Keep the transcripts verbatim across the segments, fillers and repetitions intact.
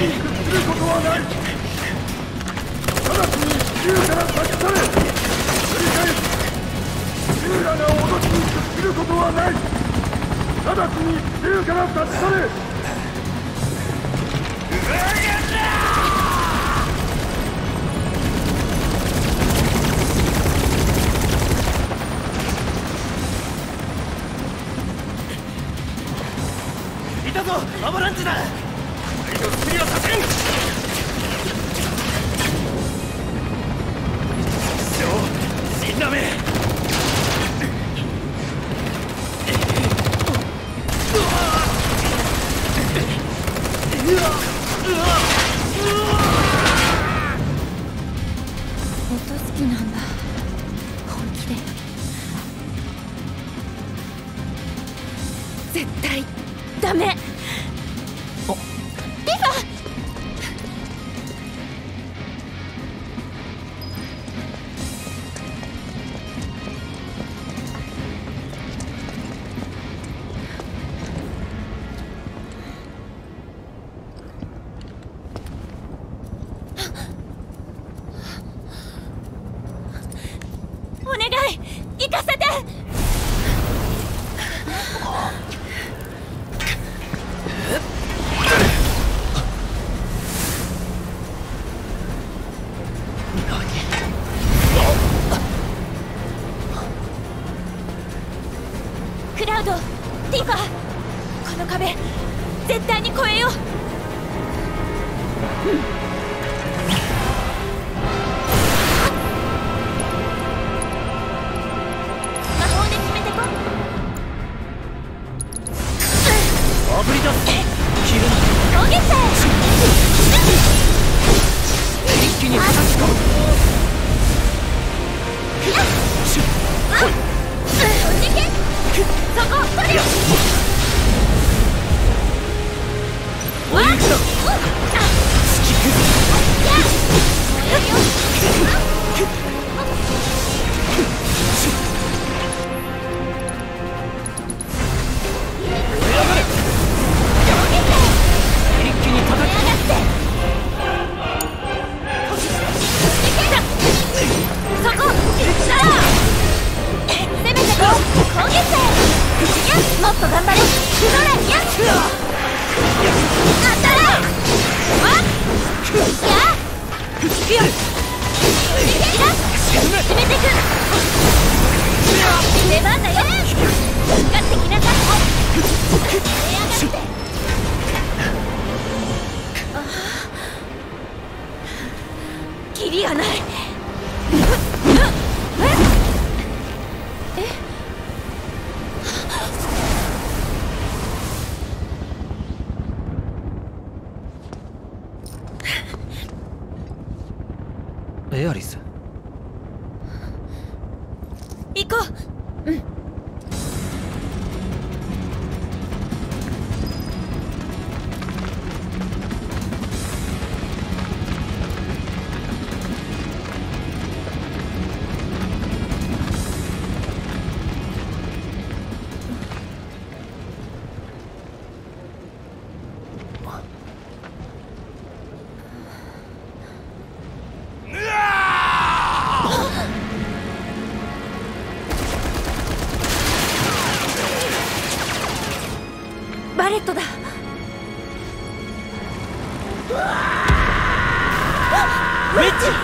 に屈することはない。直ちに竜から立ち去れ。繰り返す。竜らが脅きに屈することはない。直ちに竜から立ち去れ。 いたぞ、アバランチだ。光の薬はさせん。死んだめ。 音好きなんだ。本気で絶対ダメ。 あ、 リファ。お願い、行かせて。クラウド、ティファ、この壁絶対に越えよう。うん、魔法で決めてこ。 あぶり出す。切るな。 攻撃せ。 一気に叩き込む。 おじけ。そこ、それよ。 お行くだ。突き崩す。一気に叩き込む。 そこ、さあ攻めてこ。攻撃せ。もっと頑張れ。それ、やっ当たれ。わっやっよっ決めてく。出番だよ。かかってきなさい。出やがって。ああ、キリがない。 エアリス、 行こう。うん。バレットだ。 ウェッジ。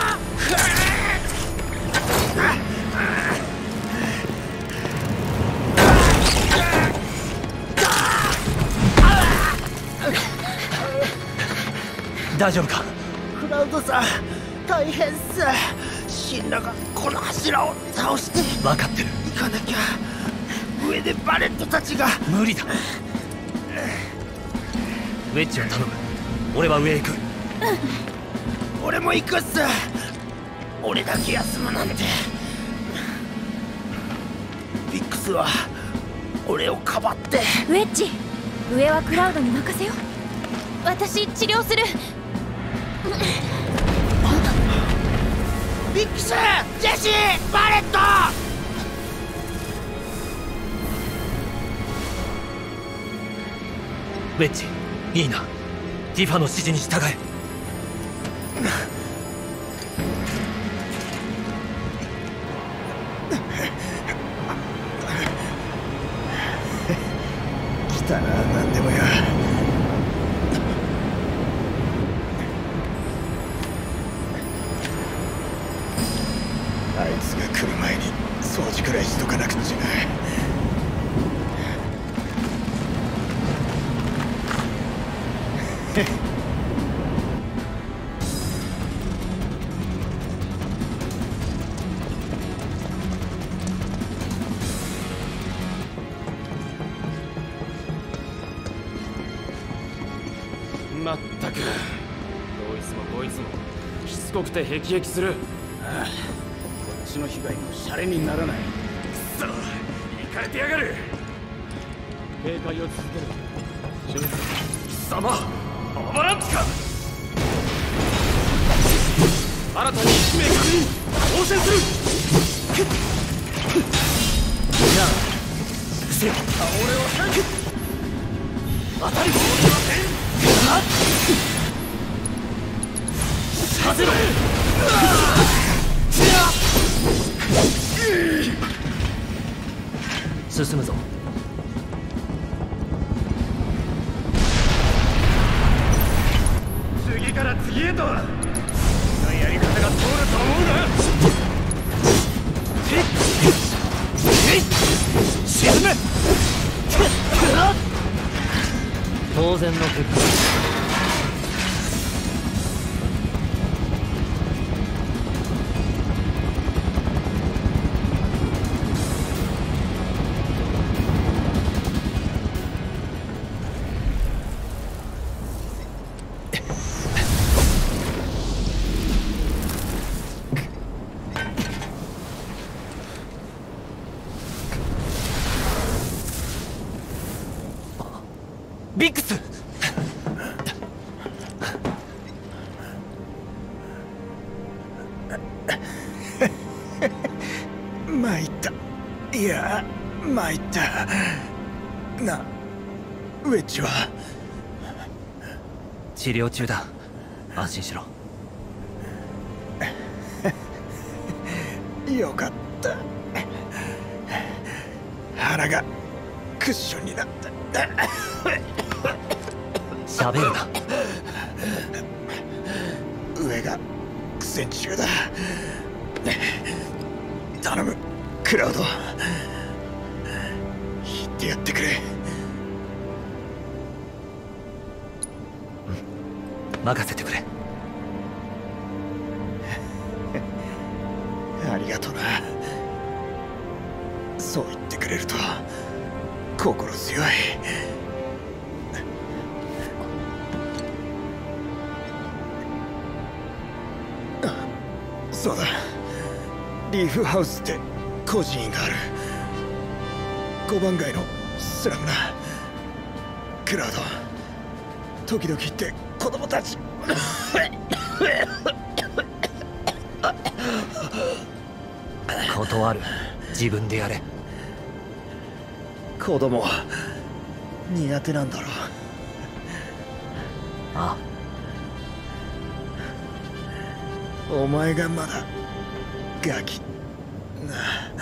大丈夫か。 クラウドさん、大変っす。シンラがこの柱を倒して。 分かってる。 行かなきゃ。上でバレットたちが。 無理だ。ウェッジを頼む。俺は上へ行く。うん、 俺も行くっす。俺だけ休むなんて。ビックスは俺をかばって。 ウェッジ、上はクラウドに任せよう。私治療する。 ビックス、ジェシー、バレット。 ウェッジ、いいな。 ティファの指示に従え。 来たな、何でもや。あいつが来る前に掃除くらいしとかなくっちゃな。 まったく、どいつもこいつもしつこくてヘキヘキする。 ああ、こっちの被害もシャレにならない。くそ、行かれてやがる。 警戒を続ける。 貴様、アマランチか。 新たに一名確認。応戦する。 じゃあ伏せよ。 俺を当たりさせろ。進むぞ。 次から次へとそんなやり方が通ると思うな。 沈め。当然の結果。ビックス。 参った。いや、参った。な、ウェッジは治療中だ。安心しろ。 よかった。腹がクッションになった。 喋るな。 上が苦戦中だ。頼む、クラウド。言ってやってくれ。 任せてくれ。 ありがとな。そう言ってくれると心強い。そうだ、リーフハウスって孤児院がある。ごばん街のスラムな。クラウド、時々って子供たち断る。自分でやれ。 子供苦手なんだろう。 ああ、お前がまだガキな。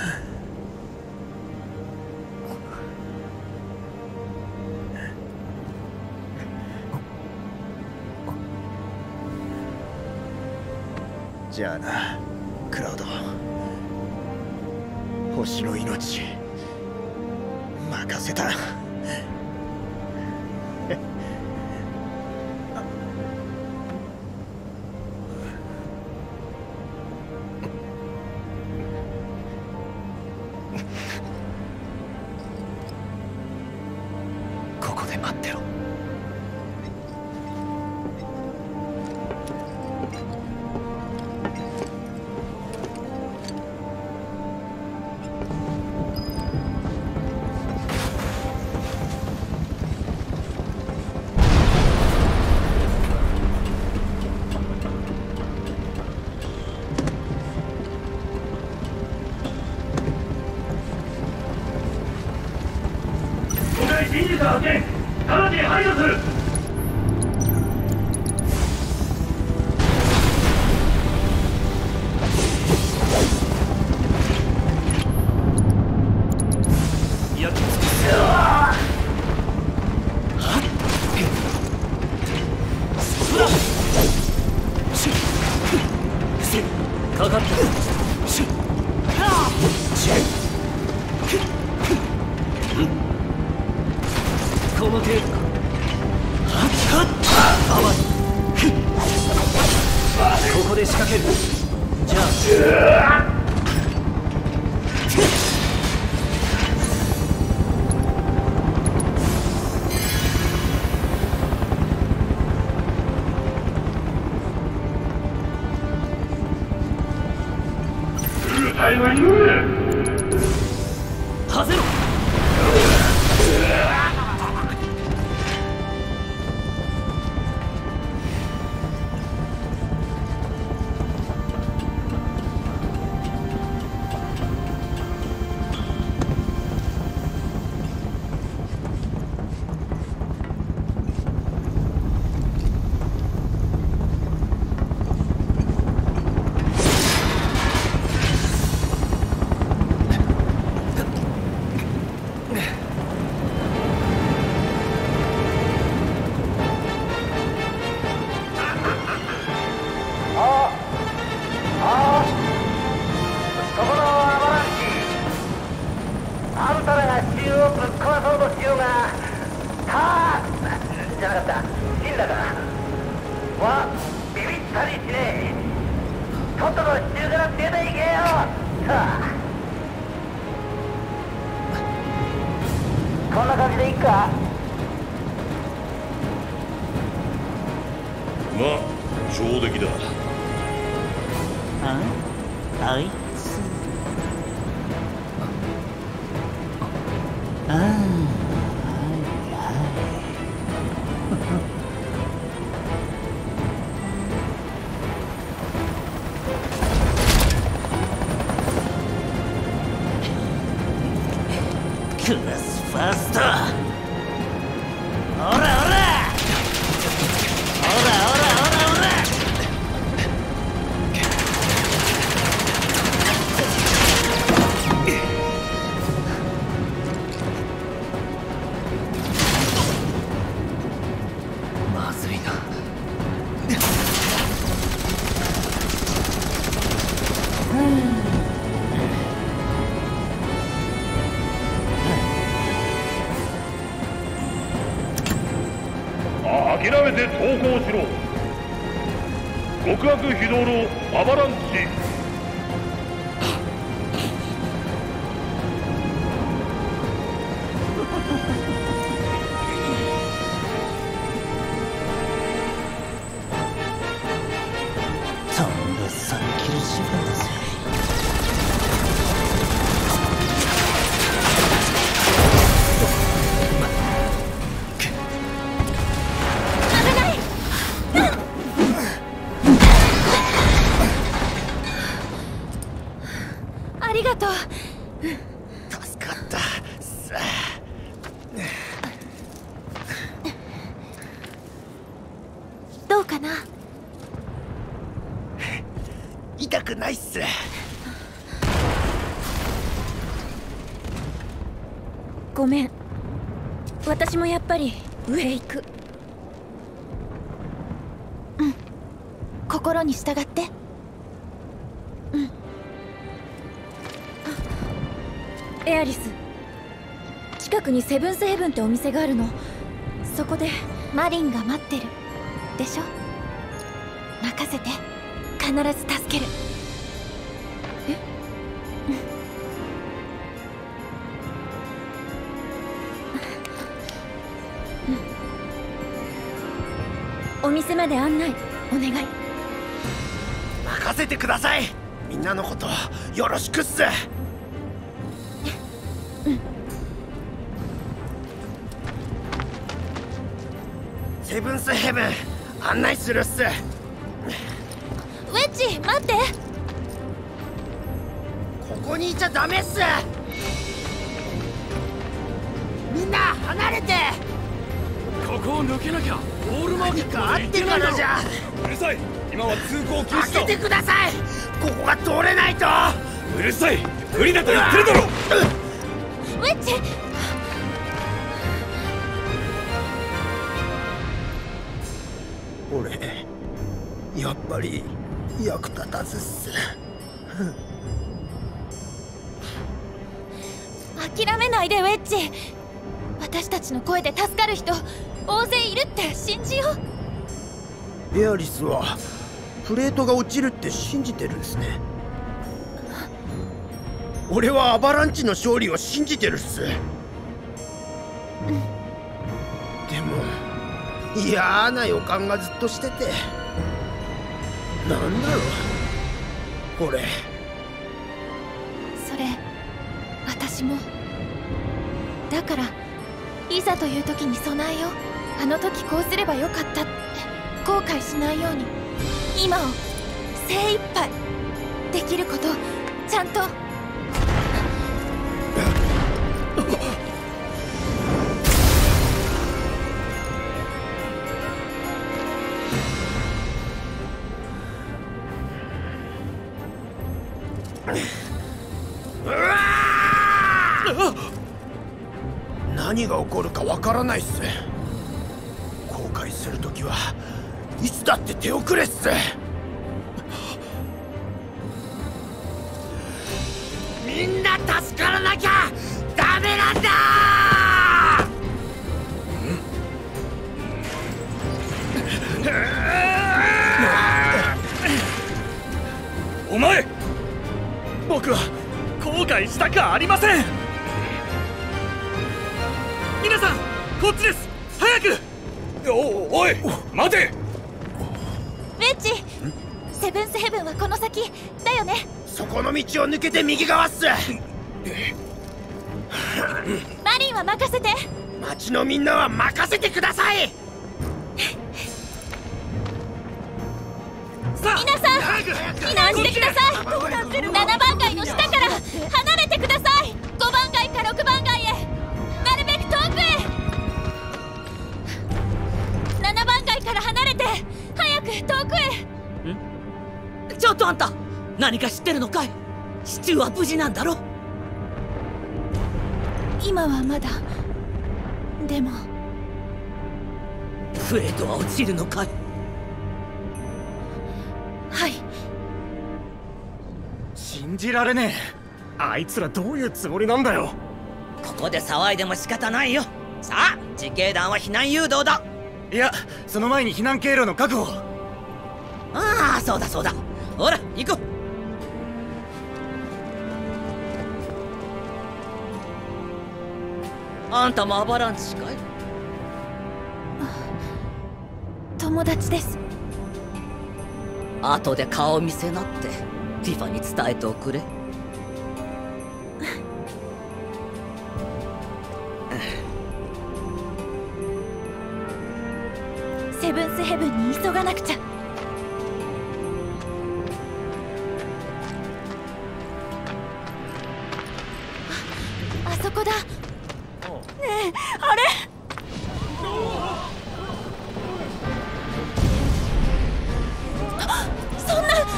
じゃあな、クラウド。星の命任せた。 ここで待ってろ。 リンジター発見。直ちに排除する。 かかってる。しっこの程度か。はっはっここで仕掛ける。じゃあはぜろ。 こんな感じでいいか。 まあ上出来だ。 ああいつああはいはいクラスファースト。オラオラオラオラオラオラ。まずいな。 諦めて投降しろ。極悪非道のアバランチ。 とんださっきの芝居だぜ。 ありがとう。 助かったさあ。 どうかな。 痛くないっす。 ごめん、私もやっぱり上へ行く。うん、心に従って。うん。エアリス、近くにセブンスヘブンってお店があるの。そこでマリンが待ってるでしょ。任せて、必ず助ける。え、うん、お店まで案内お願い。 任せてください。みんなのことよろしくっす。セブンスヘブン案内するっす。 ウェッジ、待って。 ここにいちゃダメっす。みんな離れて。 ここを抜けなきゃオールマーケットまで行ってないだろ。 じゃうるさい、今は通行禁止だ。 開けてください。ここが通れないと。 うるさい、無理だと言ってるだろ。 ウェッジ、 俺やっぱり役立たずっす。 諦めないでウェッジ。私たちの声で助かる人大勢いるって信じよう。エアリスはプレートが落ちるって信じてるんですね。俺はアバランチの勝利を信じてるっす。でも嫌な予感がずっとしてて、なんだろうこれ。 それ私もだから、いざという時に備えよう。あの時こうすればよかったって後悔しないように、今を精一杯できることちゃんと。 何が起こるかわからないっす。後悔するときはいつだって手遅れっす。みんな助からなきゃダメなんだ。 お前、僕は後悔したくありません。皆さんこっちです。早く。おおい待て。 ウェッジ、セブンスヘブンはこの先だよね。 そこの道を抜けて右側っす。 マリンは任せて。 町のみんなは任せてください。 皆さん避難してください。ななばん街の下から離れてください。ごばん街かろくばん街へ、なるべく遠くへ。ななばん街から離れて早く遠くへ。 ん？ちょっとあんた、何か知ってるのかい？シチューは無事なんだろ？ 今はまだ。でもプレートは落ちるのかい？ はい。 信じられねえ。あいつらどういうつもりなんだよ。 ここで騒いでも仕方ないよ。さあ、自警団は避難誘導だ。 いや、その前に避難経路の確保。 ああ、そうだそうだ。ほら行こう。あんたもアバランチかい？ 友達です。 後で顔見せなってティファに伝えておくれ。 セブンスヘブンに急がなくちゃ。あ、あそこだ。ねえ、あれ。そんな。こ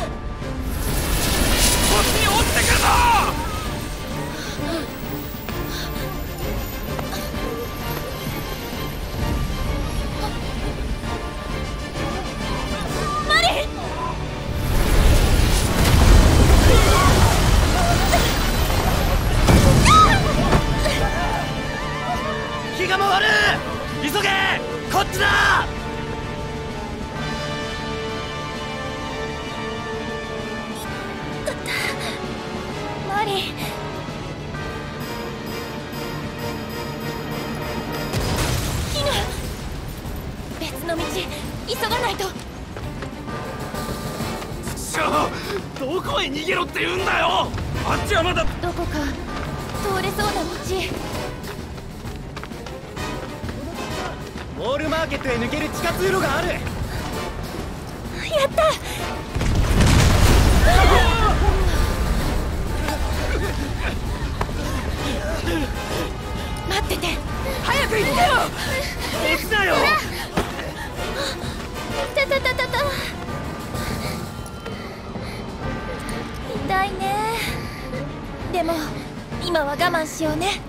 っちに落ちてくるぞ。 マリン。 気が回る。急げ、こっちだ。 マリン。キヌ、別の道急がないと。 ちょ、どこへ逃げろって言うんだよ。あっちはまだ。 どこか通れそうな道。 ウォールマーケットへ抜ける地下通路がある。 やった。待ってて。 早く行ってよ。落ちなよ。 たたたたた。痛いね。でも今は我慢しようね。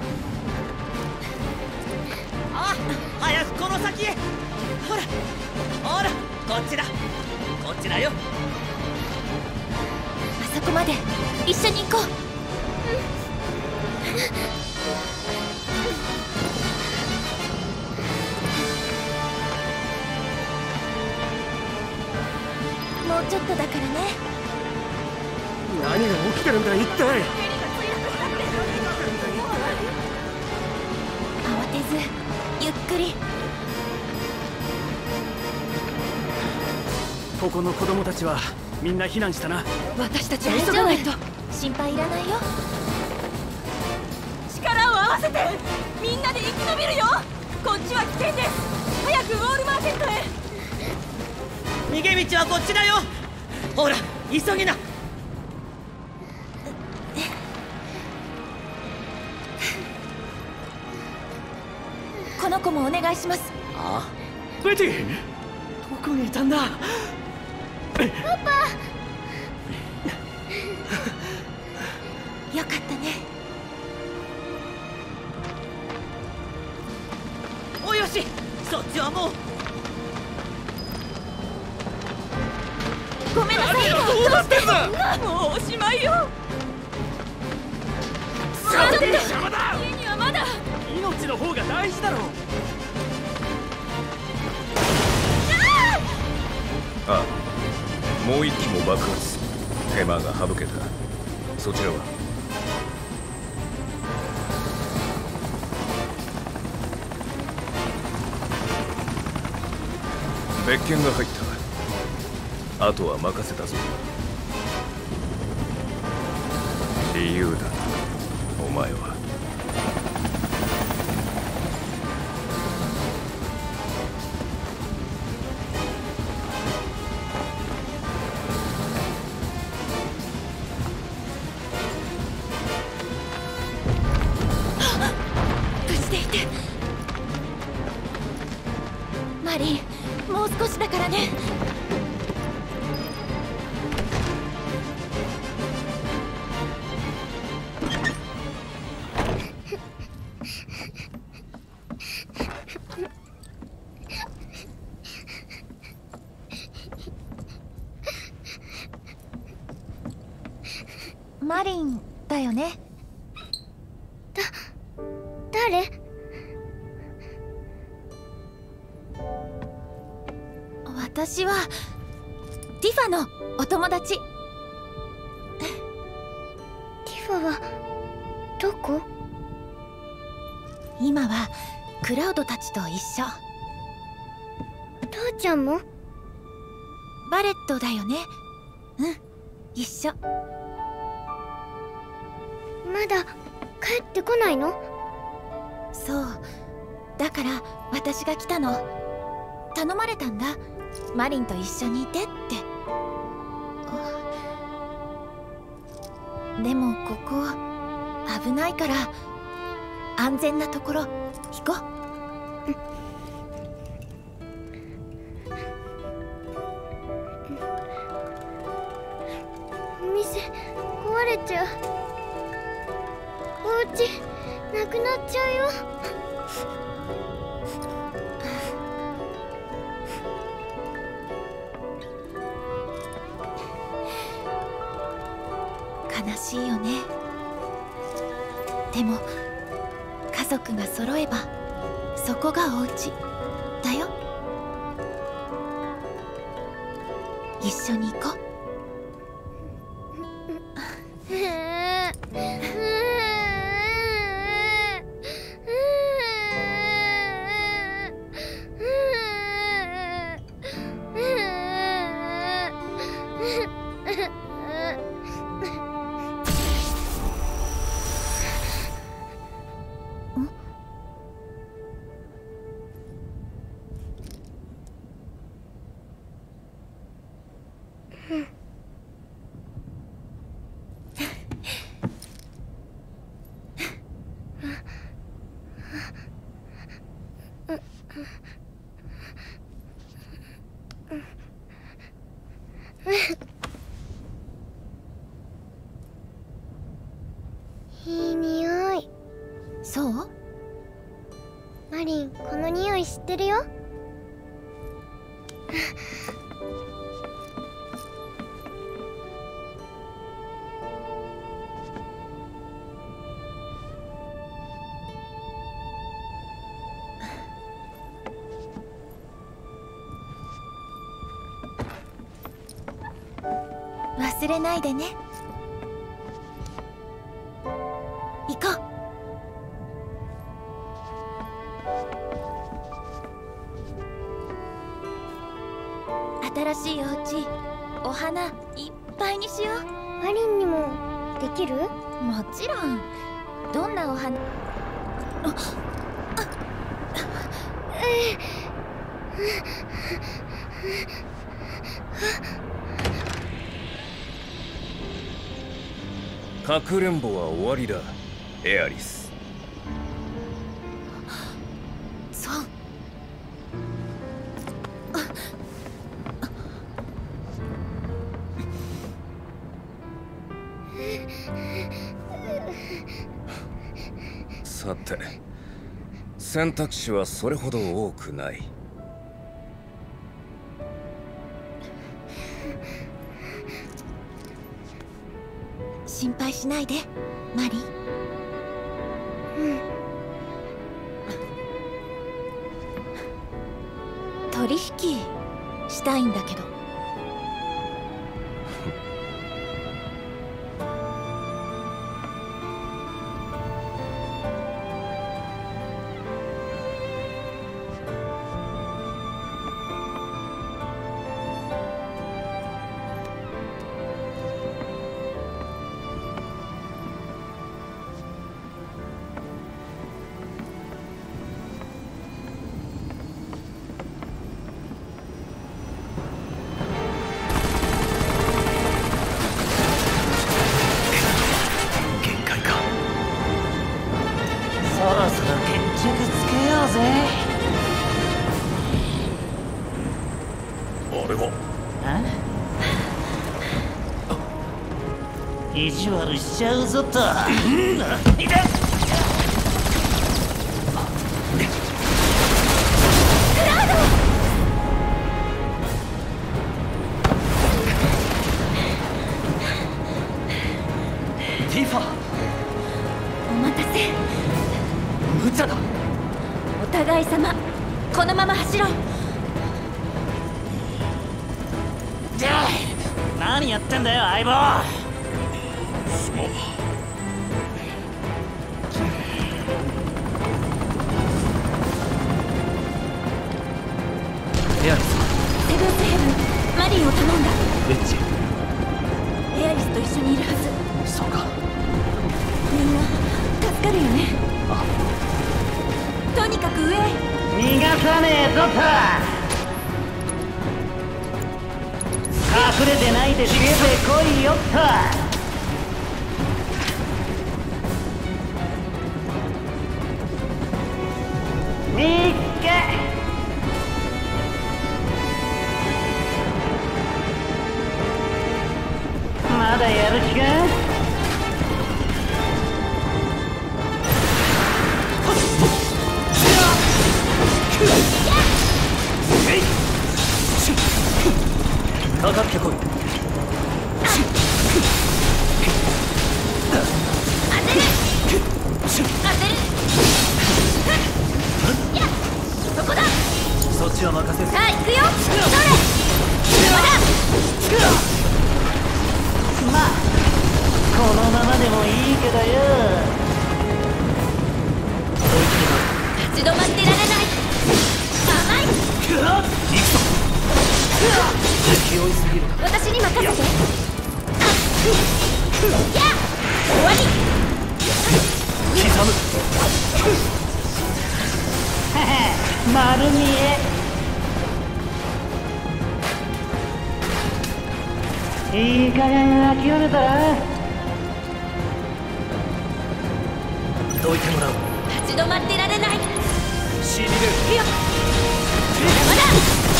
あ、早くこの先へ。ほらほら、こっちだこっちだよ。 あそこまで一緒に行こう。もうちょっとだからね。 何が起きてるんだ一体。 慌てずゆっくり。 ここの子供たちはみんな避難したな。 私たちは急がないと。心配いらないよ。 力を合わせてみんなで生き延びるよ。こっちは危険です。早くウォールマーケットへ。逃げ道はこっちだよ。ほら急ぎな。 この子もお願いします。 ああ、ベティ、どこにいたんだ。 パパよかったね。 およし、そっちはもう。 ごめんなさい。 どうなってんだ。 もうおしまいよ。 待って、邪魔だ。 家にはまだ命の方が大事だろう。 ああ、もう一機も爆発。手間が省けた。そちらは別件が入った。あとは任せたぞ。理由だ、お前は。 無事でいて。マリン、もう少しだからね。マリンだよね。だ、誰？私はティファのお友達。ティファはどこ？今はクラウドたちと一緒。父ちゃんも？バレットだよね。うん、一緒。まだ帰ってこないの？そう、だから私が来たの。頼まれたんだ、マリンと一緒にいてって。でもここ危ないから安全なところ行こう。お店壊れちゃう。お家なくなっちゃうよ。悲しいよね。でも家族が揃えばそこがお家だよ。一緒に行こう。いい匂い。そう？マリン、この匂い知ってるよ。 忘れないでね。行こう。新しいお家、お花いっぱいにしよう。 マリンにもできる？ もちろん。どんなお花？あっかくれんぼは終わりだ、エアリス。 そう。 さて、選択肢はそれほど多くない。 心配しないで、マリン。うん。取引したいんだけど。 意地悪しちゃうぞと。 ティファ、 お待たせ。 無茶だ。 お互い様、このまま走ろう。 何やってんだよ相棒。 すまん。エアリス、 セブンスヘブン、マリンを頼んだ。 ウェッジ、 エアリスと一緒にいるはず。 そうか。 みんな助かるよね。 あ、 とにかく上へ。 逃がさねえぞと。隠れてないで出てこいよっと。みっけ。まだやる気か。 かかってこい。 当てる当てる。やっ、そこだ。 そっちは任せる。 さあ行くよ。それ。まだ。 まあこのままでもいいけどよ。 立ち止まってられない。甘い。 行くぞ。勢いすぎる。 私に任せて。やっ、終わり。 刻む。 丸見え。いい加減諦めたら。 どいてもらう。 立ち止まってられない。 しびれる。 いくよ。まだ。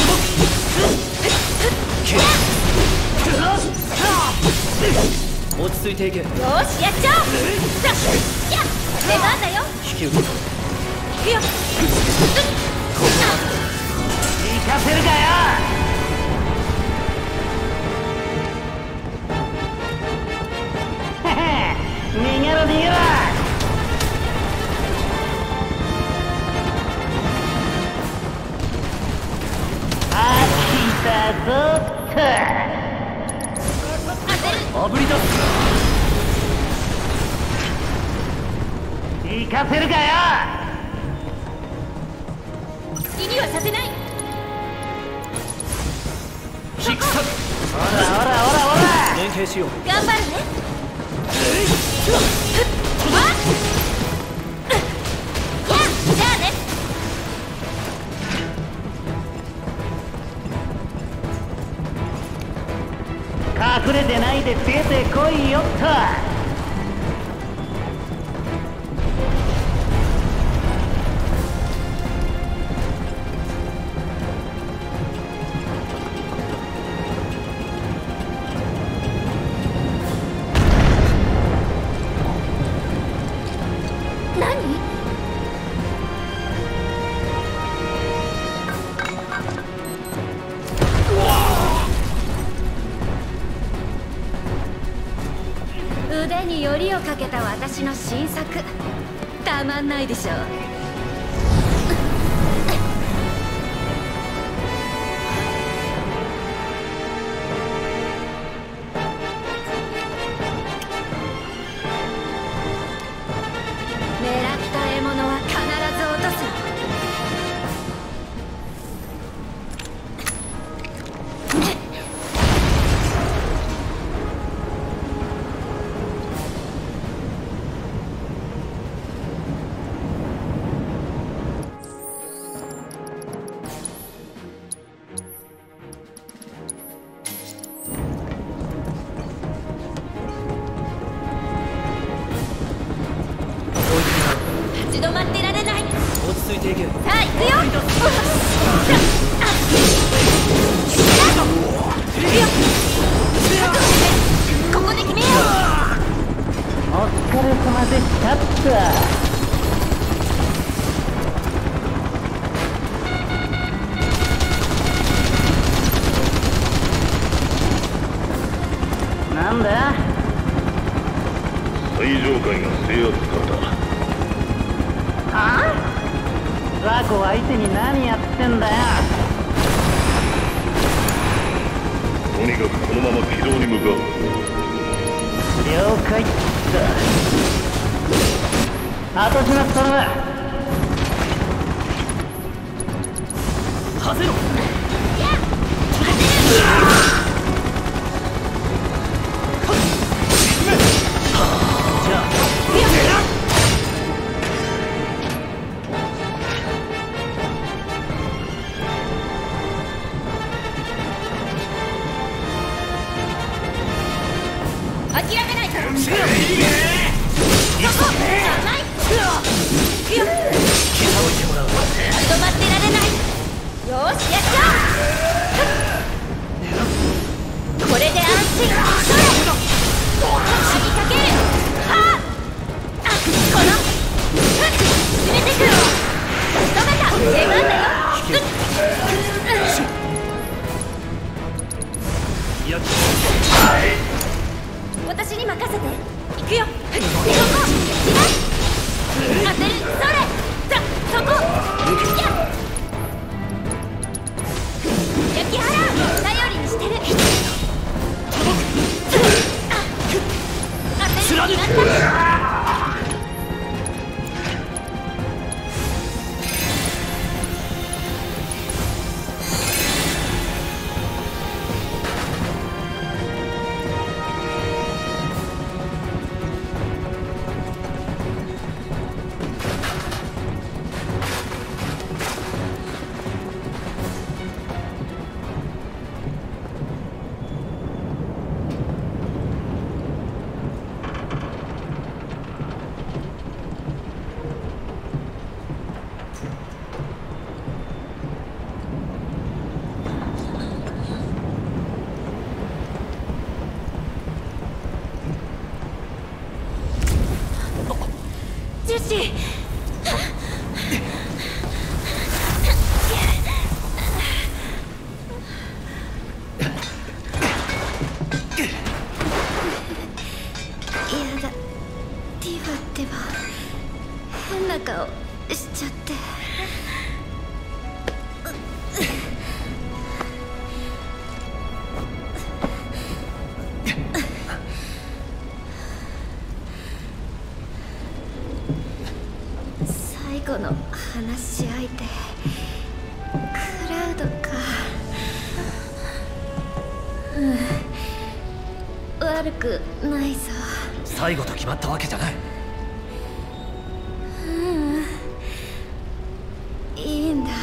落ち着いていけ。よし、やっちゃおう。やっ、出番だよ。 引き受けた。 いくよ。 行かせるかよ。逃げろ逃げろ。飽きたぞっと。 あぶり出す。行かせるかよ。 好きにはさせない。 キックサッほらほらほらほら連携しよう。 頑張るね。やあ、じゃあね。 隠れてないで出てこいよっと。 腕によりをかけた私の新作、たまんないでしょ。狙った獲物は必ず落とすの。立ち止まってられない。 落ち着いていけ。 さあ行くよ。ここで決めよう。 お疲れ様でしたっと。なんだ。 最上階が制圧からだ。 はあ？ザコ相手に何やってんだよ。 とにかくこのまま軌道に向かう。 了解っと。後始末頼む。はぜろ。 諦めないから。立ち止まってられない。よーし、やっちゃおう。これで安心。それ死にかける。はあ、あ、この進めてくる。仕留めた。出番だよ。私に任せて。行くよ。そこ当てる。それさ、そこやっ焼き払う。頼りにしてる。当てる。決まった。ジュシー。やだ、ディバってば変な顔しちゃって。 話し相手クラウドか。うん、悪くないぞ。 最後と決まったわけじゃない。 うん、いいんだ。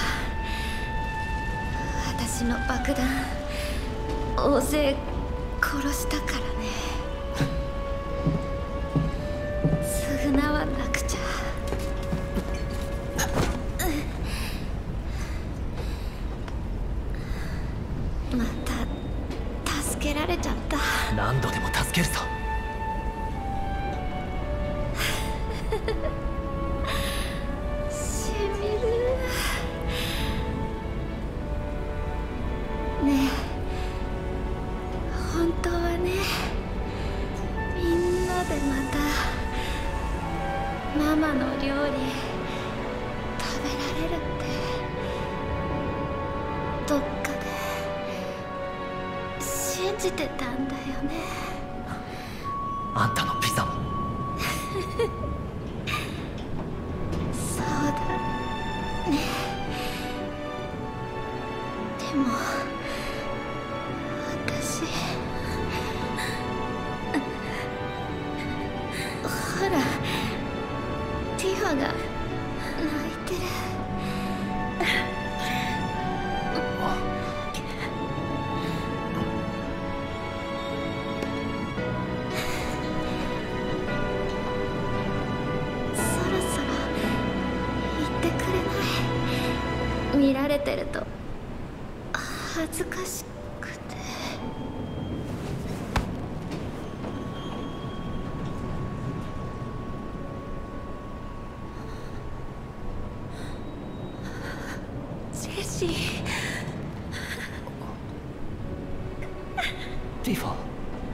私の爆弾大勢殺したからね。償わなくちゃ。また助けられちゃった。 何度でも助けるぞ。 しみるね。え本当はね、みんなでまたママの料理食べられるってどっかで信じてたんだよね。 あんたのピザも。 そうだね。でも私ほらティファが泣いてる。そろそろ言ってくれない？見られてると恥ずかしくて。ジェシー。 ティファ。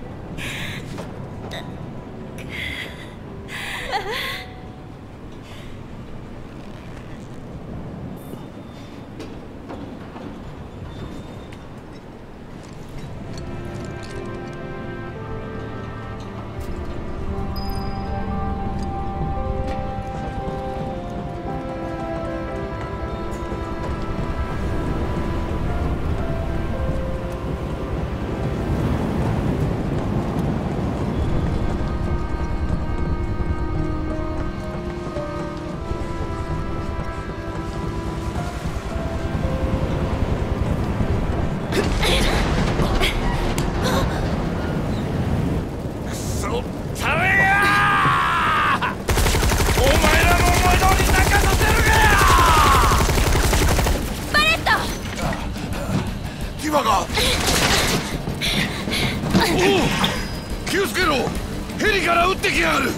気をつけろ！ヘリから撃ってきやがる！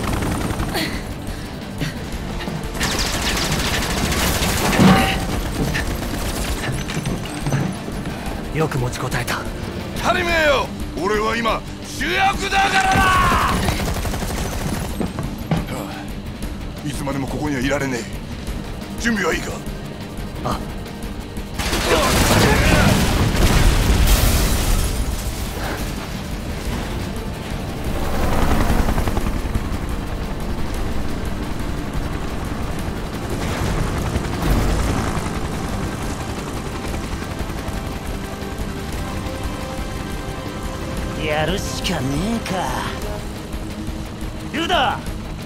よく持ちこたえた。 当たり前よ！俺は今主役だからな！はあ、いつまでもここにはいられねえ。準備はいいか？ あ。 やるしかねえか。ユーダ！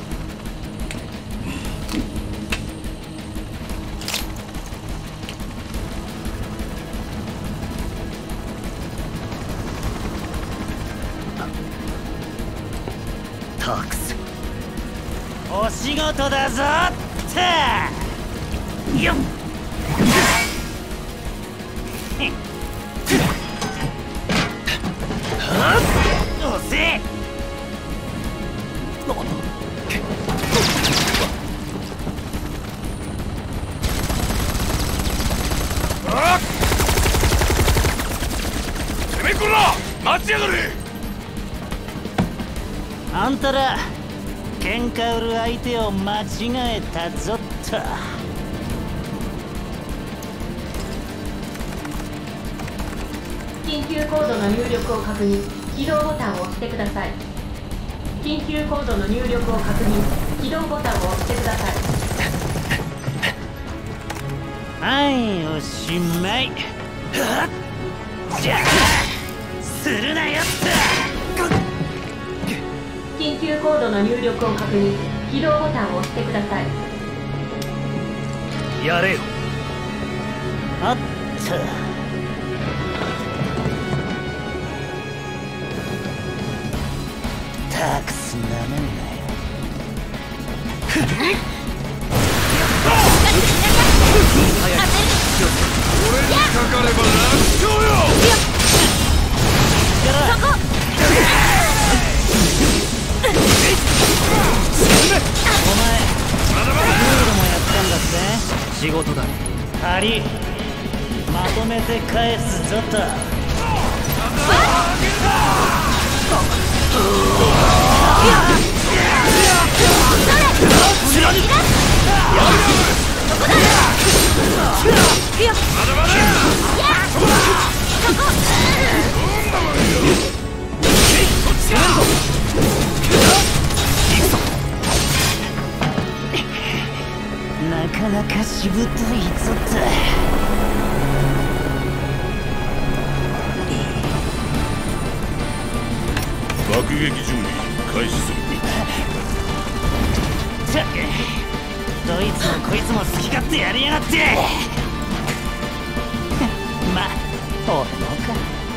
タークス。 お仕事だぞってよっ。押せ！ てめえこら待ちやがれ！ あんたら喧嘩売る相手を間違えたぞっと。 緊急コードの入力を確認。起動ボタンを押してください。緊急コードの入力を確認。起動ボタンを押してください。 はいおしまい。じゃあするなよ。 緊急コードの入力を確認。起動ボタンを押してください。 やれよ。 おっと。タクスなめんなよ。 俺にかかれば楽勝よ。 そこお前まだまだルールもやったんだって。 仕事だ。 ハリまとめて返すぞと。なかなかしぶといぞと。 爆撃準備開始する。 ったくどいつもこいつも好き勝手やりやがって。ま俺もか。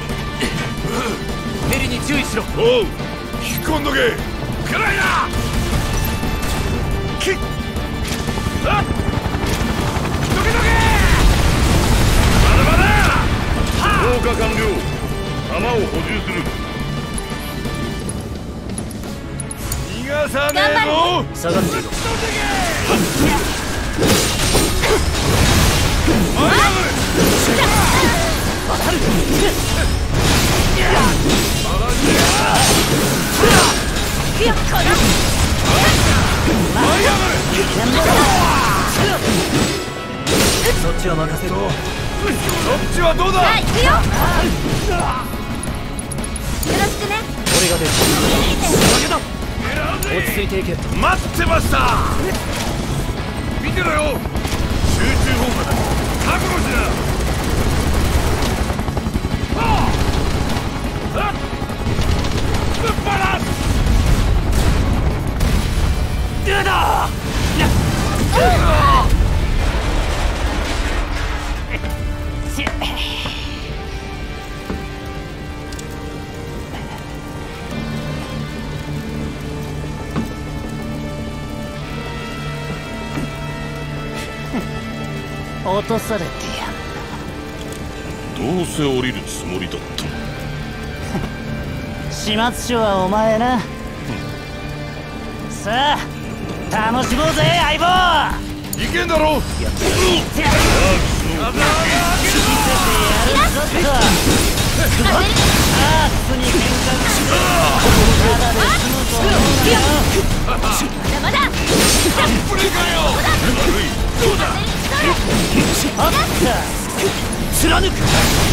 ヘリに注意しろ。 おう引っ込んどけ。くらいな。キッあっどけどけ。まだまだ降下完了。弾を補充する。逃がさねえぞ。 下がっていろ。そっちは任せる。 そっちはどうだ。 はい、行くよ。よろしくね。 俺が出る。落ち着いていけ。 待ってました。見てろよ。集中砲火だ。覚悟しな。あっぶっ放す。 出だ。 落とされてやどうせ降りるつもりだった。 始末書はお前な。さあ楽しもうぜ相棒。 いけんだろ。 やってやるぞっと。アーツに喧嘩してただで済むと思うなよ。 まだまだ。 これかよ。悪い。そうだ。 あった貫く。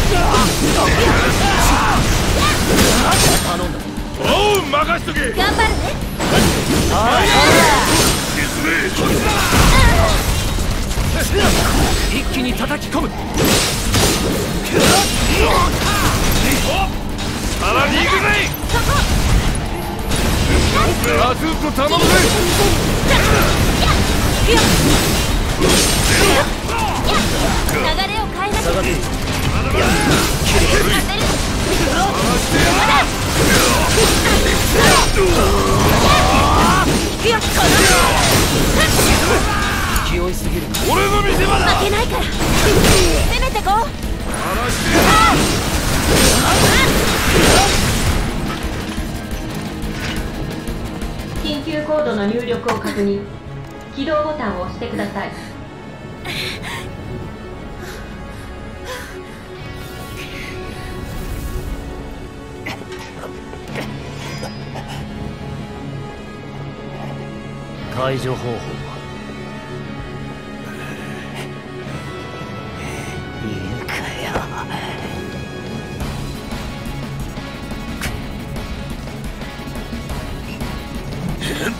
頼んだ。おう任しとけ。 頑張るね。 一気に叩き込む。 さらに行くぜ。ラスート頼むぜ。 流れを変えなきゃ。 下がっている。気負いすぎる。 俺の見せ場だ。 負けないから攻めてこう。 緊急コードの入力を確認。起動ボタンを押してください。 解除方法は。 いるかよ。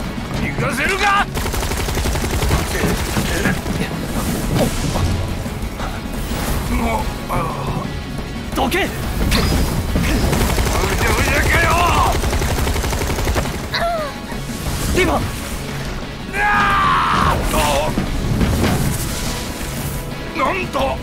行かせるか。 ティバ。 なんだ。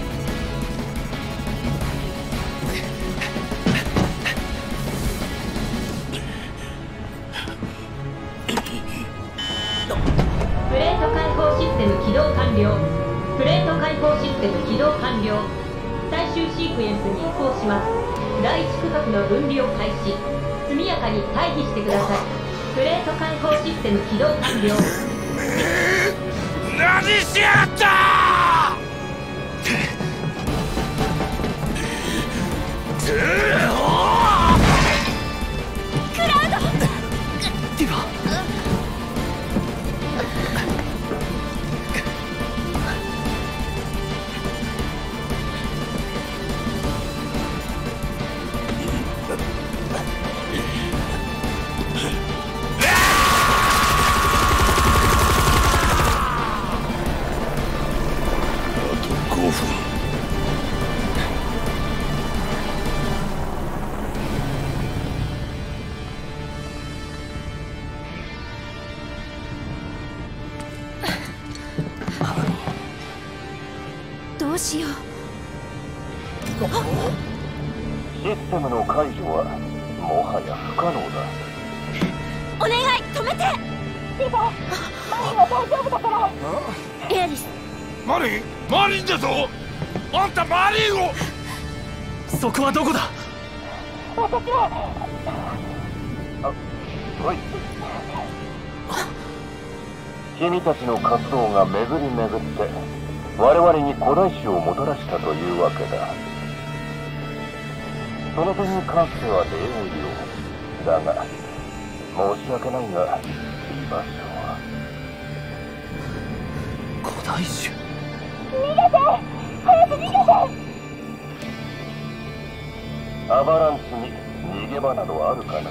プレート解放システム起動完了。プレート解放システム起動完了。最終シークエンスに移行します。第一区画の分離を開始。速やかに退避してください。プレート解放システム起動完了。 何しやがったクラウド。 ティバ。 どうしよう。 システムの解除はもはや不可能だ。 お願い止めて。リボ、マリンは大丈夫だから。エアリス。 マリンマリンだぞ。あんたマリンを。 そこはどこだ。 私はあ、はい。君たちの活動が巡り巡って我々に古代種をもたらしたというわけだ。その点に関しては礼を言おう。だが申し訳ないが居場所は。 古代種。 逃げて、早く逃げて。 アバランチに逃げ場などあるかな。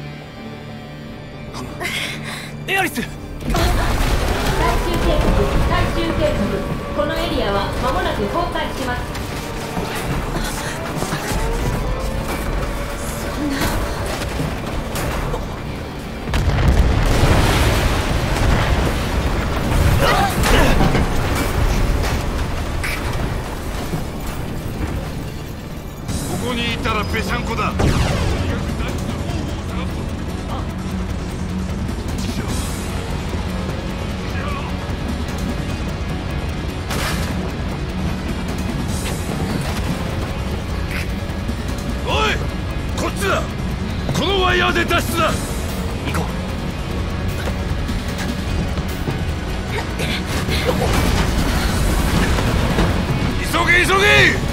エアリス。 最終警告、最終警告。このエリアは間もなく崩壊します。 そんな。 ここにいたらぺしゃんこだ。このワイヤーで脱出だ。 行こう。 急げ急げ。